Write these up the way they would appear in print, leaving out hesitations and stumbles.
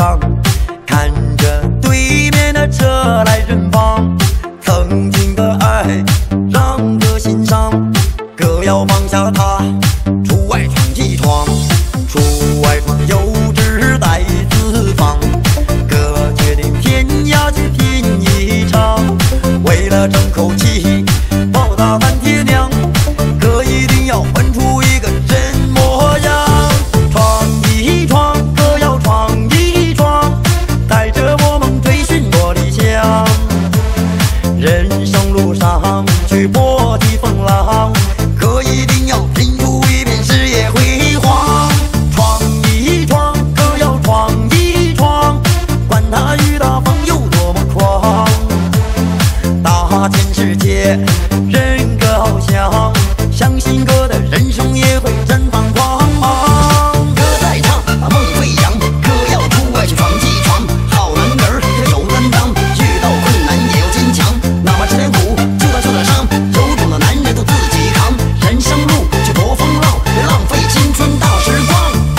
上，看着对面的车来人往，曾经的爱让个心伤，可要放下它，出外闯一闯，出外闯有志在四方，哥决定天涯去拼一场，为了争口气，报答三爹娘，哥一定要混出一个真模样。闯一闯，哥要闯一闯，带着我梦追寻我理想。人生路上去搏击风浪，哥一定要拼出一片事业辉煌。闯一闯，哥要闯一闯，管他雨大风有多么狂。大千世界，人各翱翔，相信哥的人生也会绽放光芒。 歌在唱，把梦飞扬，哥要出外去闯一闯。好男儿要有担当，遇到困难也要坚强。哪怕吃点苦，就算受点伤，有种的男人都自己扛。人生路去搏风浪，别浪费青春大时光。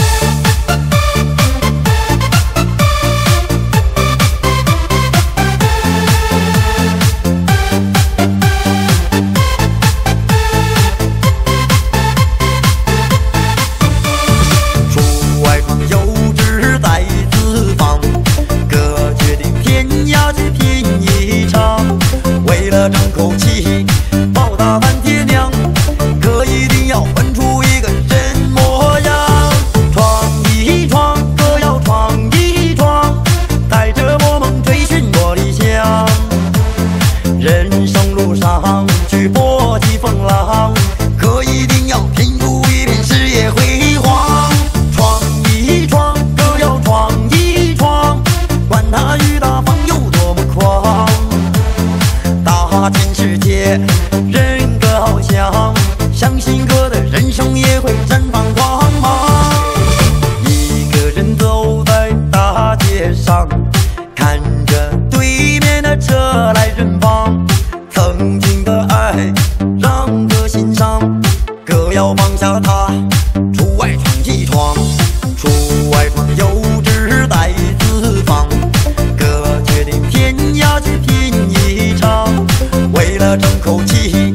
出外闯有志在四方，哥决定天涯去拼一场，为了争口气，报答三爹娘，哥一定要混出一个真模样。闯一闯，哥要闯一闯，带着我梦追寻我理想。人生路上去搏击风浪，哥一定要拼出一片事业辉煌。闯一闯，哥要闯一闯，管他雨大风有多么狂。大千世界，人各翱翔，相信哥的人生也会绽放光芒。一个人走在大街上，看着对面的车来人往，曾经的爱让个心伤，哥要放下它，出外闯一闯，出外闯有志在四方，哥决定天涯去拼一场，为了争口气，